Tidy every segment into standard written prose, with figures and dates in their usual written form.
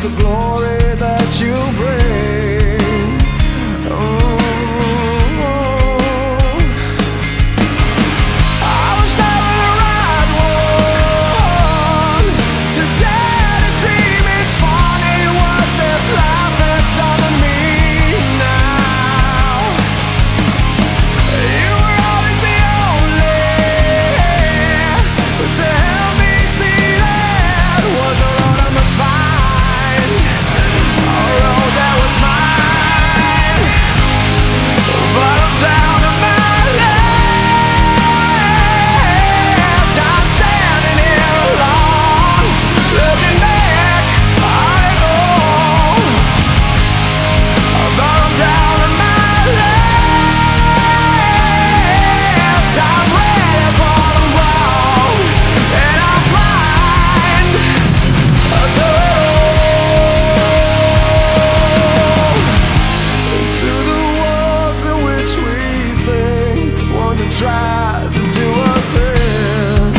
the glory that you bring. I was never the right one to dare to dream. It's funny what this life has done to me now. You were always the only to help me see that was a road I must find, a road that was mine. But I'm down to my last. I'm standing here alone, looking back on it all. But I'm down to my last. I'm ready for the wrong, and I'm blind to it all. To the words in which we sing, want to try to do us in.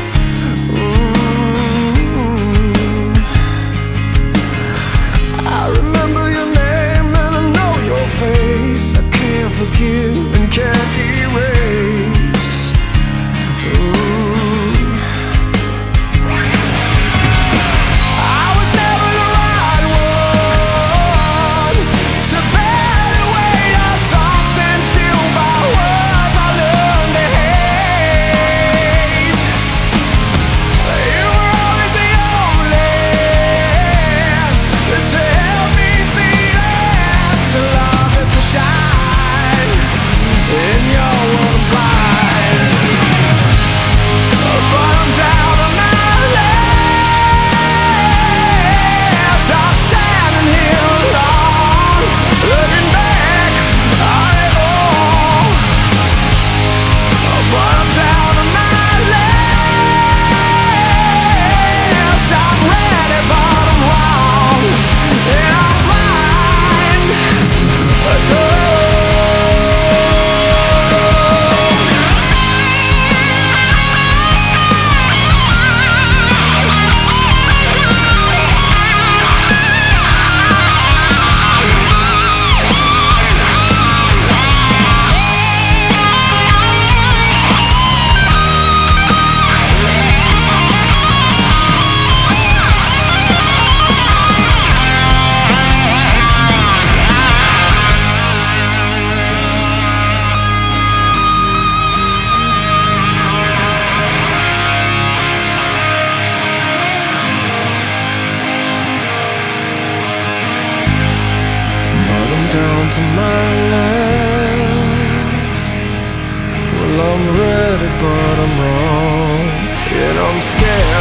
I remember your name and I know your face. I can't forgive and can't erase. I was never the right one to bear the weight of something fueled by words I learned to hate. You were always the only to help me see that love is to shine in your world of blind. But I'm down to my last. I'm standing here alone, looking back on it all. But I'm down to my last. I'm ready, but I'm wrong, and I'm blind to it all. But I'm down to my last. Well, I'm ready, but I'm wrong, and I'm scared.